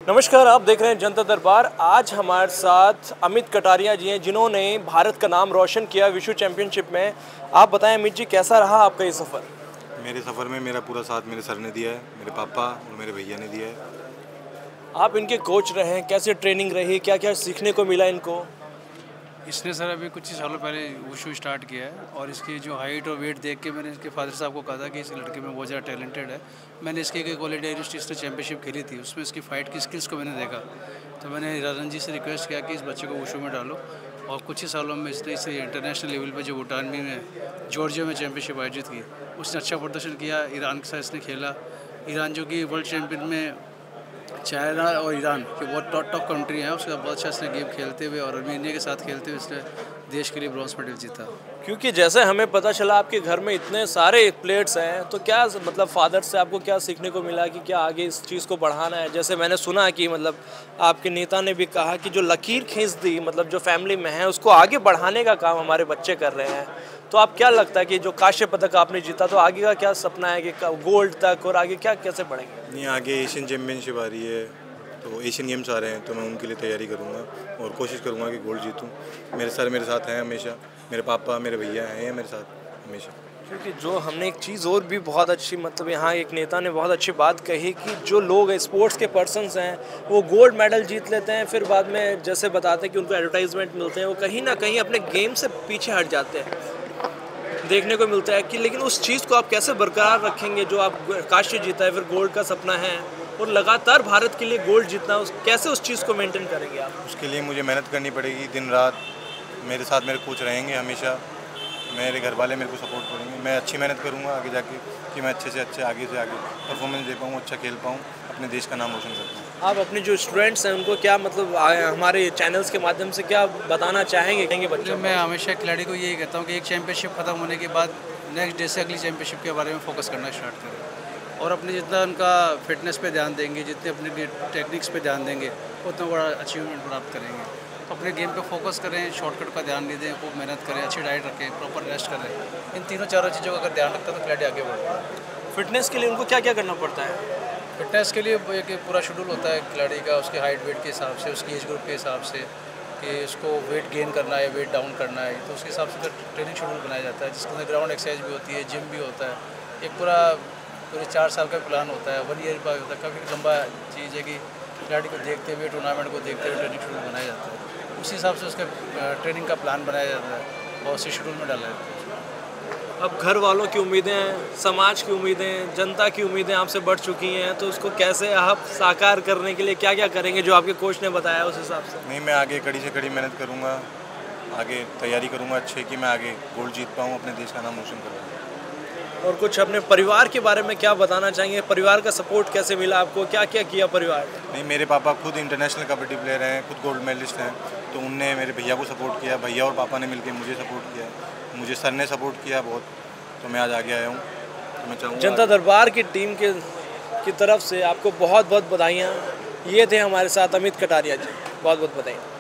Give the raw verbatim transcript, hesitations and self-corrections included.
नमस्कार, आप देख रहे हैं जनता दरबार। आज हमारे साथ अमित कटारिया जी हैं, जिन्होंने भारत का नाम रोशन किया विश्व चैंपियनशिप में। आप बताएं अमित जी, कैसा रहा आपका ये सफ़र? मेरे सफ़र में मेरा पूरा साथ मेरे सर ने दिया है, मेरे पापा और मेरे भैया ने दिया है। आप इनके कोच रहे हैं, कैसे ट्रेनिंग रही, क्या क्या सीखने को मिला इनको? इसने सर अभी कुछ ही सालों पहले वुशु स्टार्ट किया है और इसकी जो हाइट और वेट देख के मैंने इसके फादर साहब को कहा था कि इस लड़के में बहुत ज़्यादा टैलेंटेड है। मैंने इसकी एक ऑल इंडिया यूनिवर्सिटी इसने चैंपियनशिप खेली थी, उसमें इसकी फ़ाइट की स्किल्स को मैंने देखा, तो मैंने राजन जी से रिक्वेस्ट किया कि इस बच्चे को वुशु में डालो। और कुछ ही सालों में इसने इसे इंटरनेशनल लेवल पर जो भूटानवी में जॉर्जिया में चैंपियनशिप आयोजित की, उसने अच्छा प्रदर्शन किया। ईरान के साथ इसने खेला, ईरान जो कि वर्ल्ड चैम्पियन में चाइना और ईरान के बहुत टॉप टॉप कंट्री हैं, उसके साथ बहुत अच्छा इसने गेम खेलते हुए और अर्मीनिया के साथ खेलते हुए इसने देश के लिए ब्रॉन्ज मेडल जीता। क्योंकि जैसे हमें पता चला आपके घर में इतने सारे प्लेयर्स हैं, तो क्या मतलब फादर से आपको क्या सीखने को मिला कि क्या आगे इस चीज़ को बढ़ाना है? जैसे मैंने सुना कि मतलब आपके नेता ने भी कहा कि जो लकीर खींच दी, मतलब जो फैमिली में है उसको आगे बढ़ाने का काम हमारे बच्चे कर रहे हैं। तो आप क्या लगता है कि जो कांस्य पदक आपने जीता, तो आगे का क्या सपना है कि गोल्ड तक और आगे क्या कैसे बढ़ेंगे? नहीं, आगे एशियन चैम्पियनशिप आ रही है, तो एशियन गेम्स आ रहे हैं, तो मैं उनके लिए तैयारी करूंगा और कोशिश करूंगा कि गोल्ड जीतूं। मेरे सर मेरे साथ हैं हमेशा, मेरे पापा मेरे भैया हैं मेरे साथ हमेशा। क्योंकि जो हमने एक चीज़ और भी बहुत अच्छी, मतलब यहाँ एक नेता ने बहुत अच्छी बात कही कि जो लोग स्पोर्ट्स के पर्सन्स हैं वो गोल्ड मेडल जीत लेते हैं, फिर बाद में जैसे बताते हैं कि उनको एडवर्टाइजमेंट मिलते हैं, वो कहीं ना कहीं अपने गेम से पीछे हट जाते हैं, देखने को मिलता है कि। लेकिन उस चीज़ को आप कैसे बरकरार रखेंगे जो आप कांस्य जीता है, फिर गोल्ड का सपना है और लगातार भारत के लिए गोल्ड जीतना, उस कैसे उस चीज़ को मेंटेन करेंगे आप? उसके लिए मुझे मेहनत करनी पड़ेगी, दिन रात मेरे साथ मेरे कोच रहेंगे हमेशा, मेरे घर वाले मेरे को सपोर्ट करेंगे। मैं अच्छी मेहनत करूँगा आगे जाके कि मैं अच्छे से अच्छे आगे से आगे परफॉर्मेंस दे पाऊँ, अच्छा खेल पाऊँ, अपने देश का नाम रोशन कर पाऊँ। आप अपने जो स्टूडेंट्स हैं उनको क्या मतलब हमारे चैनल्स के माध्यम से क्या बताना चाहेंगे कहेंगे बच्चों? मैं हमेशा खिलाड़ी को यही कहता हूँ कि एक चैंपियनशिप खत्म होने के बाद नेक्स्ट डे से अगली चैंपियनशिप के बारे में फोकस करना स्टार्ट करें और अपने जितना उनका फिटनेस पे ध्यान देंगे, जितने अपने टेक्निक्स पे ध्यान देंगे, उतना बड़ा अचीवमेंट प्राप्त करेंगे। तो अपने गेम पे फोकस करें, शॉर्टकट का ध्यान नहीं दें, खूब मेहनत करें, अच्छी डाइट रखें, प्रॉपर रेस्ट करें। इन तीनों चारों चीज़ों का अगर ध्यान रखता है तो खिलाड़ी आगे बढ़ता है। फिटनेस के लिए उनको क्या क्या करना पड़ता है? फिटनेस के लिए एक पूरा शेड्यूल होता है खिलाड़ी का, उसके हाइट वेट के हिसाब से, उसकी एज ग्रुप के हिसाब से कि उसको वेट गेन करना है, वेट डाउन करना है, तो उसके हिसाब से ट्रेनिंग शेड्यूल बनाया जाता है, जिसके अंदर ग्राउंड एक्सरसाइज भी होती है, जिम भी होता है। एक पूरा पूरे चार साल का प्लान होता है, वन ईयर का होता है। काफ़ी लंबा चीज़ है कि खिलाड़ी को देखते हुए, टूर्नामेंट को देखते हुए ट्रेनिंग शेड्यूल बनाया जाता है। उसी हिसाब से उसका ट्रेनिंग का प्लान बनाया जाता है और उसी शेड्यूल में डाला जाता है। अब घर वालों की उम्मीदें, समाज की उम्मीदें, जनता की उम्मीदें आपसे बढ़ चुकी हैं, तो उसको कैसे आप साकार करने के लिए क्या क्या करेंगे जो आपके कोच ने बताया उस हिसाब से? नहीं, मैं आगे कड़ी से कड़ी मेहनत करूँगा, आगे तैयारी करूँगा अच्छे कि मैं आगे गोल्ड जीत पाऊँ, अपने देश का नाम रोशन करूँ। और कुछ अपने परिवार के बारे में क्या बताना चाहेंगे? परिवार का सपोर्ट कैसे मिला आपको, क्या क्या किया परिवार? नहीं, मेरे पापा खुद इंटरनेशनल कबड्डी प्लेयर हैं, खुद गोल्ड मेडलिस्ट हैं, तो उनने मेरे भैया को सपोर्ट किया, भैया और पापा ने मिलकर मुझे सपोर्ट किया, मुझे सर ने सपोर्ट किया बहुत, तो मैं आज आगे आया हूँ। तो मैं चाहूँगा जनता दरबार की टीम के की तरफ से आपको बहुत बहुत बधाइयाँ। ये थे हमारे साथ अमित कटारिया जी, बहुत बहुत बधाई।